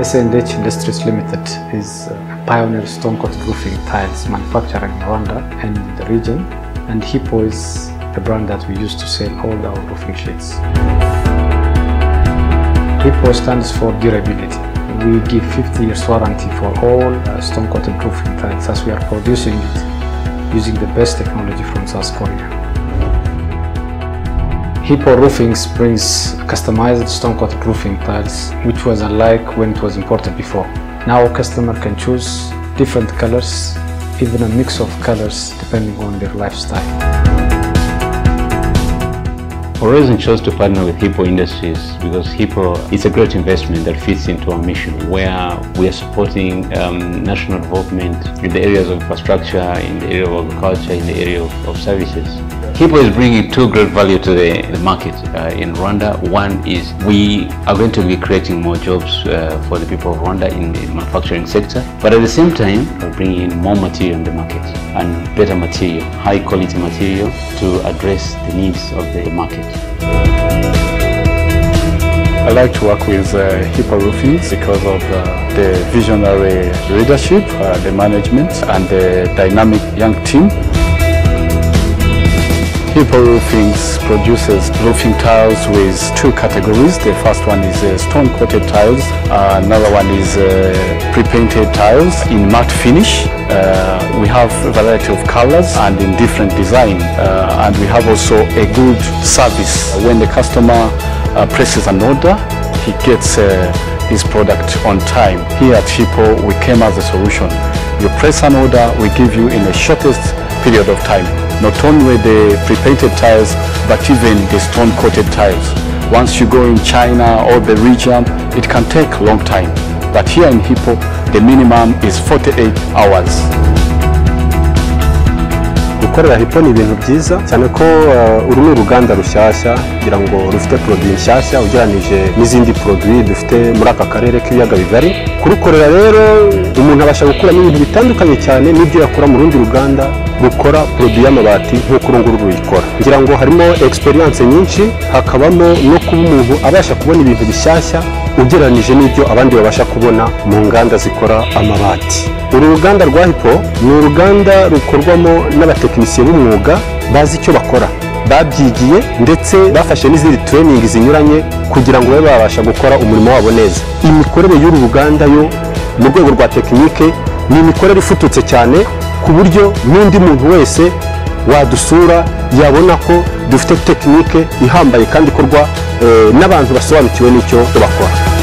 S&H Industries Limited is a pioneer stone-coated roofing tiles manufacturer in Rwanda and in the region, and Hippo is the brand that we use to sell all our roofing sheets. Hippo stands for durability. We give 50 years warranty for all stone-coated roofing tiles, as we are producing it using the best technology from South Korea. Hippo Roofings brings customized stone-coated roofing tiles, which was unlike when it was imported before. Now a customer can choose different colors, even a mix of colors depending on their lifestyle. Horizon chose to partner with Hippo Industries because Hippo is a great investment that fits into our mission, where we are supporting national development in the areas of infrastructure, in the area of agriculture, in the area of services. Hippo is bringing two great value to the market in Rwanda. One is we are going to be creating more jobs for the people of Rwanda in the manufacturing sector, but at the same time we're bringing in more material in the market and better material, high quality material to address the needs of the market. I like to work with Hippo Roofings because of the visionary leadership, the management and the dynamic young team. Hippo Roofings produces roofing tiles with two categories. The first one is stone-coated tiles. Another one is pre-painted tiles in matte finish. We have a variety of colors and in different design. And we have also a good service. When the customer places an order, he gets his product on time. Here at Hippo, we came as a solution. You place an order, we give you in the shortest period of time. Not only the pre-painted tiles, but even the stone-coated tiles. Once you go in China or the region, it can take a long time. But here in Hippo, the minimum is 48 hours. Gukorera Hippo ni ibintu byiza cyane ko uru ni uruganda rushyashya kugira ngo rufite produit nshyashya ugeranije n'izindi produit dufite muri aka karere k'ibiyaga bigari. Kurukorera rero umuntu abasha gukuramo ibintu bitandukanye cyane n'ibyo yakora mu rundi ruganda rukora produit y'amabati nk'uko urunguru ruyikora. Ngira ngo harimo experience nyinshi, hakabamo no kuba umuntu abasha kubona ibintu bishyashya ugeranije n'ibyo abandi babasha kubona mu nganda zikora amabati. Uru ruganda rwa Hippo ni uruganda rukorwamo n'abatekinisiye b'umwuga bazi icyo bakora, babyigiye ndetse bafashe n'izindi training zinyuranye kugira ngo babe babasha gukora umurimo wabo neza. Imikorere y'uru ruganda yo mu rwego rwa tekinike ni imikorere ifututse cyane ku buryo n'undi muntu wese wadusura yabona ko dufite tekinike ihambaye kandi ikorwa n'abantu basobanukiwe n'icyo bakora.